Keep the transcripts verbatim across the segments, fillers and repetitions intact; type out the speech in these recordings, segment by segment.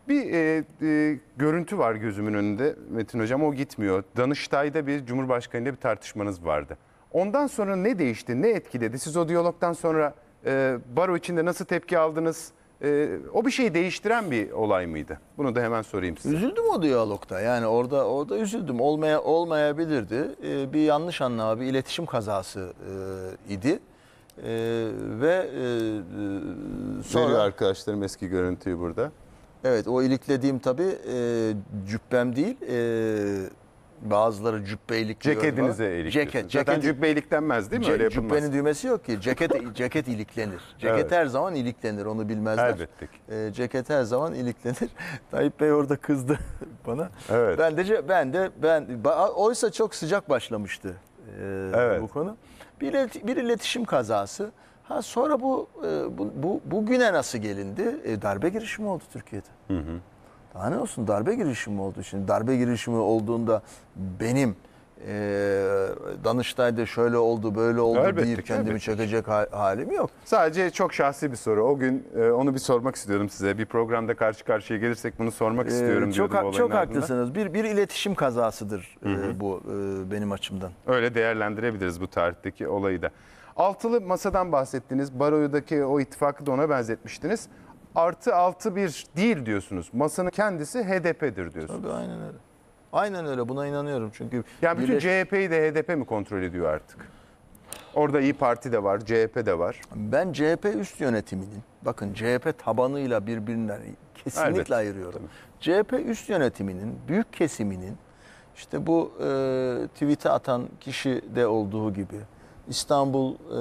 Bir e, e, görüntü var gözümün önünde Metin Hocam, o gitmiyor. Danıştay'da bir Cumhurbaşkanı'yla bir tartışmanız vardı. Ondan sonra ne değişti, ne etkiledi? Siz o diyalogdan sonra e, baro içinde nasıl tepki aldınız? E, o bir şeyi değiştiren bir olay mıydı? Bunu da hemen sorayım size. Üzüldüm o diyalogda. Yani orada orada üzüldüm. Olmaya olmayabilirdi. Ee, bir yanlış anlama, bir iletişim kazası e, idi. E, ve e, sonra Veriyor arkadaşlarım eski görüntüyü burada. evet, o iliklediğim tabii e, cübbem değil. E, bazıları cübbeylik diyor. Ceketinize ilikliyorsunuz. Ceket, Zaten ceket, cübbeylik denmez değil mi? Ce- Öyle yapılmaz. Cübbenin düğmesi yok ki. Ceket ceket iliklenir. Ceket Evet. her zaman iliklenir. Onu bilmezler. Elbette ki. E, ceket her zaman iliklenir. Tayyip Bey orada kızdı bana. Evet. Ben de ben de ben oysa çok sıcak başlamıştı e, Evet. bu konu. Bir, ilet- bir iletişim kazası. Ha sonra bu e, bu, bu bugüne nasıl gelindi? E, darbe girişimi oldu Türkiye'de. Hı hı. Daha ne olsun, darbe girişimi oldu. Şimdi darbe girişimi olduğunda benim e, Danıştay'da şöyle oldu böyle oldu Elbette deyip ki, kendimi elbette. çekecek ha- halim yok. Sadece çok şahsi bir soru. O gün e, onu bir sormak istiyordum size. Bir programda karşı karşıya gelirsek bunu sormak Ee, istiyorum çok diyordum ha- olayın çok ardından. haklısınız. Bir bir iletişim kazasıdır e, bu e, benim açımdan. Öyle değerlendirebiliriz bu tarihteki olayı da. Altılı masadan bahsettiniz. Baro'daki o ittifakı da ona benzetmiştiniz. Artı altı bir değil diyorsunuz. Masanın kendisi H D P'dir diyorsunuz. Tabii, aynen öyle. Aynen öyle, buna inanıyorum çünkü Yani bütün birleş- C H P'yi de H D P mi kontrol ediyor artık? Orada İyi Parti de var, C H P de var. ben C H P üst yönetiminin, bakın C H P tabanıyla birbirinden kesinlikle Elbette, ayırıyorum. tabii. C H P üst yönetiminin büyük kesiminin işte bu e, tweet'e atan kişi de olduğu gibi İstanbul e,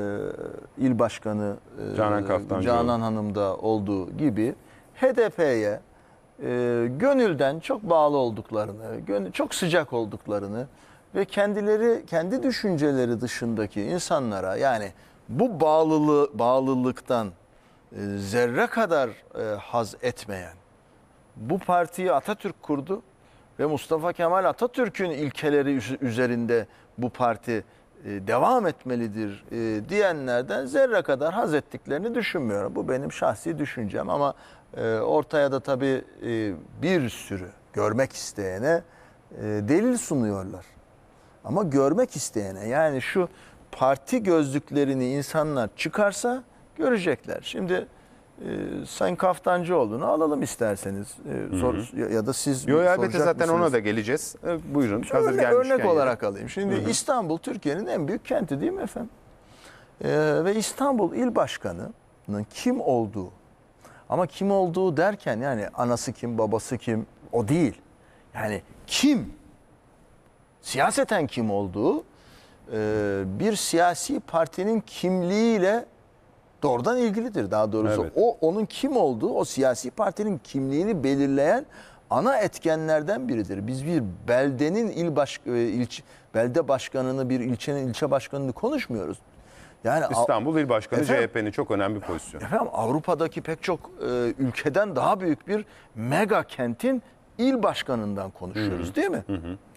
İl Başkanı e, Canan Kaftancıoğlu. Canan Hanım da olduğu gibi H D P'ye e, gönülden çok bağlı olduklarını, gönül, çok sıcak olduklarını ve kendileri kendi düşünceleri dışındaki insanlara, yani bu bağlılığı bağlılıktan e, zerre kadar e, haz etmeyen, bu partiyi Atatürk kurdu ve Mustafa Kemal Atatürk'ün ilkeleri üz- üzerinde bu parti e, devam etmelidir e, diyenlerden zerre kadar haz ettiklerini düşünmüyorum. Bu benim şahsi düşüncem ama e, ortaya da tabii e, bir sürü görmek isteyene e, delil sunuyorlar. Ama görmek isteyene, yani şu parti gözlüklerini insanlar çıkarsa görecekler. Şimdi e, Sayın Kaftancıoğlu'nu alalım isterseniz. E, sor, ya, ya da siz Yo, elbette soracak zaten mısınız? ona da geleceğiz. E, buyurun. Şu Hazır örnek, gelmişken örnek yine. olarak alayım. Şimdi İstanbul Türkiye'nin en büyük kenti değil mi efendim? E, ve İstanbul İl Başkanı'nın kim olduğu, ama kim olduğu derken yani anası kim, babası kim, o değil. Yani kim? Siyaseten kim olduğu e, bir siyasi partinin kimliğiyle doğrudan ilgilidir. Daha doğrusu Evet. o onun kim olduğu, o siyasi partinin kimliğini belirleyen ana etkenlerden biridir. Biz bir beldenin il baş e, ilçe belde başkanını, bir ilçenin ilçe başkanını konuşmuyoruz. Yani İstanbul İl Başkanı Efendim? C H P'nin çok önemli bir pozisyonu. Efendim, Avrupa'daki pek çok e, ülkeden daha büyük bir mega kentin il başkanından konuşuyoruz, değil mi?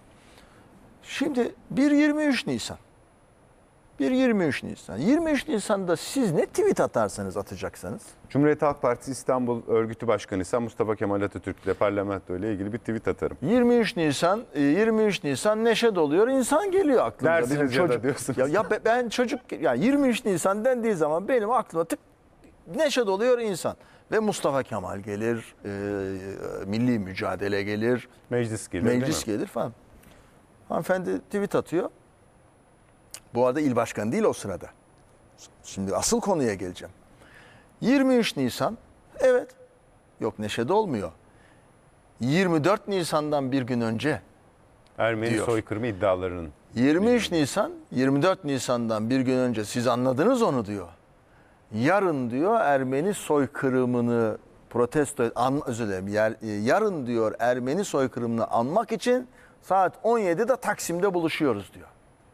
Şimdi bir yirmi üç Nisan. bir yirmi üç Nisan. yirmi üç Nisan'da siz ne tweet atarsanız atacaksanız. Cumhuriyet Halk Partisi İstanbul Örgütü Başkanı ise Mustafa Kemal Atatürk ile parlamento ile ilgili bir tweet atarım. yirmi üç Nisan, e, yirmi üç Nisan neşe doluyor. İnsan geliyor aklımda. Dersiniz Bizim ya da çocuk- diyorsunuz. Ya, ya be- ben çocuk, ya yirmi üç Nisan dendiği zaman benim aklıma tık neşe doluyor insan. Ve Mustafa Kemal gelir, e, milli mücadele gelir, Meclis gelir değil meclis mi? gelir falan. Hanımefendi tweet atıyor. Bu arada il başkanı değil o sırada. Şimdi asıl konuya geleceğim. yirmi üç Nisan, evet, yok neşede olmuyor. yirmi dört Nisan'dan bir gün önce, Ermeni diyor. soykırımı iddialarının. yirmi üç Nisan, yirmi dört Nisan'dan bir gün önce siz anladınız onu diyor. Yarın diyor Ermeni soykırımını protesto, an, özür dilerim, yer, yarın diyor Ermeni soykırımını anmak için saat on yedide Taksim'de buluşuyoruz diyor.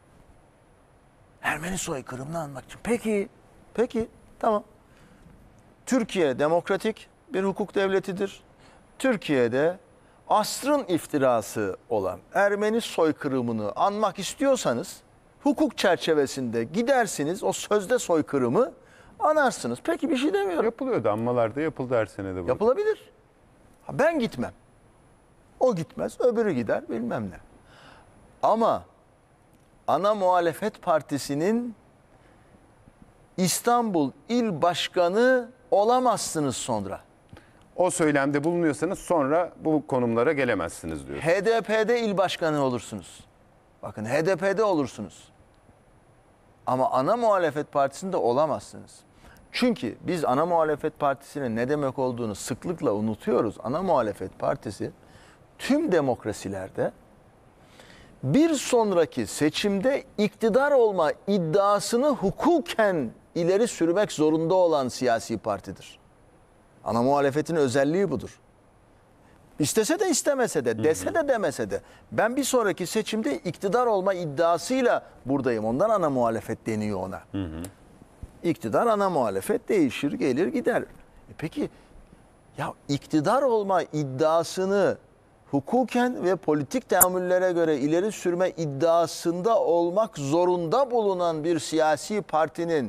Ermeni soykırımını anmak için. Peki, peki, tamam. Türkiye demokratik bir hukuk devletidir. Türkiye'de asrın iftirası olan Ermeni soykırımını anmak istiyorsanız hukuk çerçevesinde gidersiniz, o sözde soykırımı anarsınız. Peki, bir şey demiyorum. Yapılıyordu, anmalarda yapıldı her sene de bu. Yapılabilir. Ha, Ben gitmem. O gitmez, öbürü gider bilmem ne. Ama ana muhalefet partisinin İstanbul İl Başkanı olamazsınız sonra. O söylemde bulunuyorsanız sonra bu konumlara gelemezsiniz diyor. H D P'de il başkanı olursunuz. Bakın H D P'de olursunuz. Ama ana muhalefet partisinde olamazsınız. Çünkü biz ana muhalefet partisinin ne demek olduğunu sıklıkla unutuyoruz. Ana muhalefet partisi tüm demokrasilerde bir sonraki seçimde iktidar olma iddiasını hukuken ileri sürmek zorunda olan siyasi partidir. Ana muhalefetin özelliği budur. İstese de istemese de, dese de demese de ben bir sonraki seçimde iktidar olma iddiasıyla buradayım. Ondan ana muhalefet deniyor ona. Hı hı. İktidar ana muhalefet değişir, gelir, gider. E peki ya iktidar olma iddiasını hukuken ve politik teamüllere göre ileri sürme iddiasında olmak zorunda bulunan bir siyasi partinin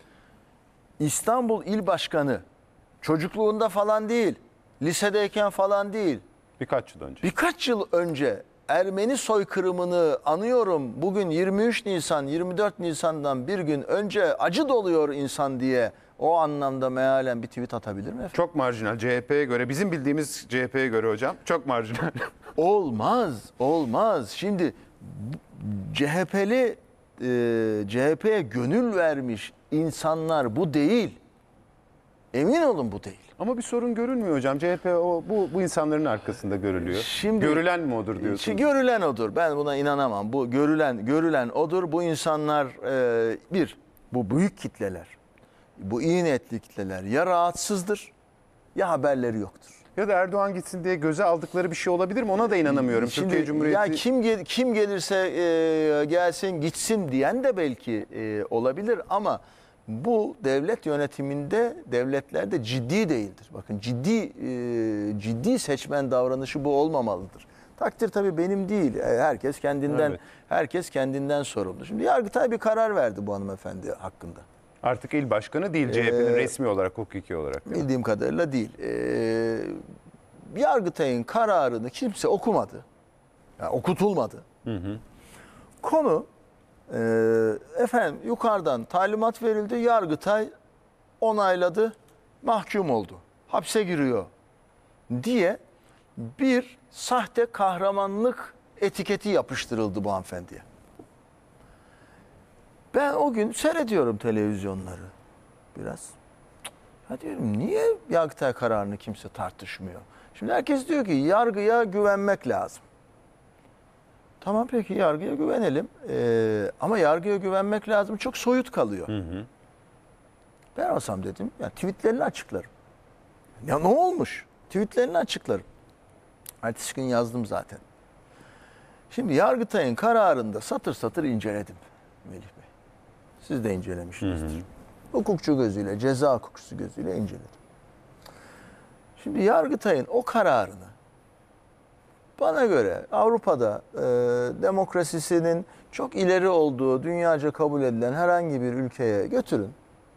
İstanbul İl Başkanı çocukluğunda falan değil, lisedeyken falan değil. Birkaç yıl önce. Birkaç yıl önce Ermeni soykırımını anıyorum. Bugün yirmi üç Nisan, yirmi dört Nisan'dan bir gün önce acı doluyor insan diye o anlamda mealen bir tweet atabilir mi efendim? Çok marjinal. C H P'ye göre, bizim bildiğimiz C H P'ye göre hocam çok marjinal. Olmaz, olmaz. Şimdi C H P'li, e, C H P'ye gönül vermiş insanlar bu değil. Emin olun bu değil. Ama bir sorun görünmüyor hocam. C H P o bu bu insanların arkasında görülüyor. Şimdi, görülen mi odur diyorsunuz? Şimdi görülen odur. Ben buna inanamam. Bu görülen görülen odur. Bu insanlar e, bir, bu büyük kitleler, bu iyi niyetli kitleler ya rahatsızdır ya haberleri yoktur. Ya da Erdoğan gitsin diye göze aldıkları bir şey olabilir mi? Ona da inanamıyorum. Şimdi, Türkiye Cumhuriyeti... Ya kim gel, kim gelirse e, gelsin gitsin diyen de belki e, olabilir ama bu devlet yönetiminde, devletlerde ciddi değildir. Bakın ciddi e, ciddi seçmen davranışı bu olmamalıdır. Takdir tabii benim değil. Herkes kendinden Evet. herkes kendinden sorumlu. Şimdi Yargıtay bir karar verdi bu hanımefendi hakkında. Artık il başkanı değil C H P'nin Ee, resmi olarak, hukuki olarak. Değil mi? Bildiğim kadarıyla değil. Ee, Yargıtay'ın kararını kimse okumadı. Yani okutulmadı. Hı hı. Konu e, efendim yukarıdan talimat verildi. Yargıtay onayladı. Mahkum oldu. Hapse giriyor diye bir sahte kahramanlık etiketi yapıştırıldı bu hanımefendiye. Ben o gün seyrediyorum televizyonları biraz. Ya diyorum niye Yargıtay kararını kimse tartışmıyor? Şimdi herkes diyor ki yargıya güvenmek lazım. Tamam peki yargıya güvenelim. Ee, ama yargıya güvenmek lazım çok soyut kalıyor. Hı hı. Ben olsam dedim ya tweetlerini açıklarım. Ya ne olmuş? Tweetlerini açıklarım. Ertesi gün yazdım zaten. Şimdi Yargıtay'ın kararında satır satır inceledim Melih Bey. Siz de incelemişsinizdir. Hı hı. Hukukçu gözüyle, ceza hukukçusu gözüyle inceledim. Şimdi Yargıtay'ın o kararını bana göre Avrupa'da e, demokrasisinin çok ileri olduğu, dünyaca kabul edilen herhangi bir ülkeye götürün.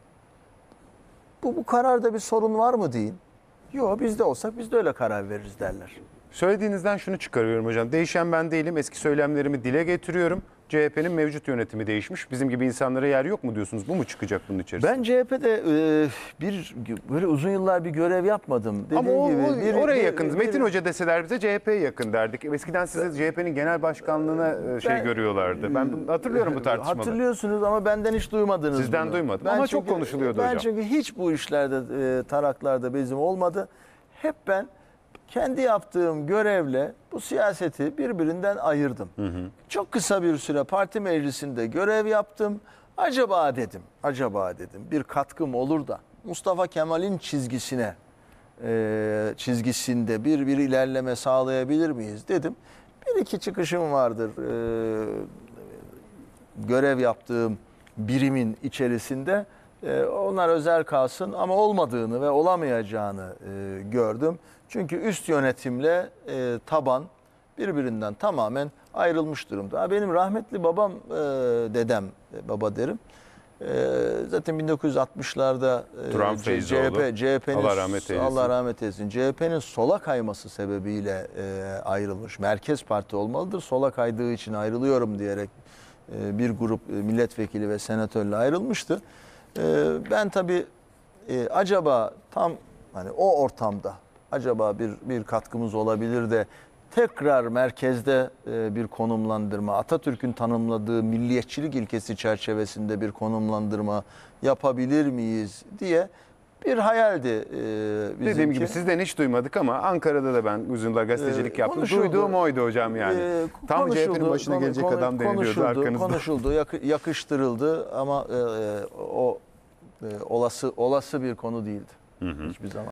Bu, bu kararda bir sorun var mı deyin. Yok biz de olsak biz de öyle karar veririz derler. Söylediğinizden şunu çıkarıyorum hocam. Değişen ben değilim. Eski söylemlerimi dile getiriyorum. C H P'nin mevcut yönetimi değişmiş. Bizim gibi insanlara yer yok mu diyorsunuz? Bu mu çıkacak bunun içerisinde? Ben C H P'de e, bir böyle uzun yıllar bir görev yapmadım. Dediğim Ama o, gibi, o, bir, oraya bir, yakınız. bir, Metin Hoca deseler bize C H P'ye yakın derdik. Eskiden size C H P'nin genel başkanlığına şey ben, görüyorlardı. Ben hatırlıyorum bu tartışmaları. Hatırlıyorsunuz ama benden hiç duymadınız Sizden bunu. duymadım Ben ama çünkü, çok konuşuluyordu ben hocam. Ben çünkü hiç bu işlerde, e, taraklarda bezim olmadı. Hep ben kendi yaptığım görevle bu siyaseti birbirinden ayırdım. Hı hı. Çok kısa bir süre parti meclisinde görev yaptım. Acaba dedim, acaba dedim bir katkım olur da Mustafa Kemal'in çizgisine, e, çizgisinde bir bir ilerleme sağlayabilir miyiz dedim. Bir iki çıkışım vardır e, görev yaptığım birimin içerisinde. E, onlar özel kalsın ama olmadığını ve olamayacağını e, gördüm. Çünkü üst yönetimle e, taban birbirinden tamamen ayrılmış durumda. Benim rahmetli babam, e, dedem, e, baba derim. Ee, zaten bin dokuz yüz altmışlarda e, Turan C- Feyzoğlu, CHP, CHP'nin Allah rahmet eylesin. Allah rahmet eylesin. C H P'nin sola kayması sebebiyle e, ayrılmış. Merkez Parti olmalıdır. Sola kaydığı için ayrılıyorum diyerek e, bir grup e, milletvekili ve senatörle ayrılmıştı. E, ben tabii e, acaba tam hani o ortamda acaba bir bir katkımız olabilir de tekrar merkezde e, bir konumlandırma, Atatürk'ün tanımladığı milliyetçilik ilkesi çerçevesinde bir konumlandırma yapabilir miyiz diye bir hayaldi e, bizimki. Dediğim gibi sizden hiç duymadık ama Ankara'da da ben uzun yıllar gazetecilik Ee, yaptım. konuşuldu. Duyduğum oydu hocam yani. Ee, Tam C H P'nin konuşuldu, başına konu- gelecek konu- adam deniliyordu konuşuldu, arkanızda. Konuşuldu, yakı- yakıştırıldı ama e, e, o e, olası olası bir konu değildi. Hiçbir zaman.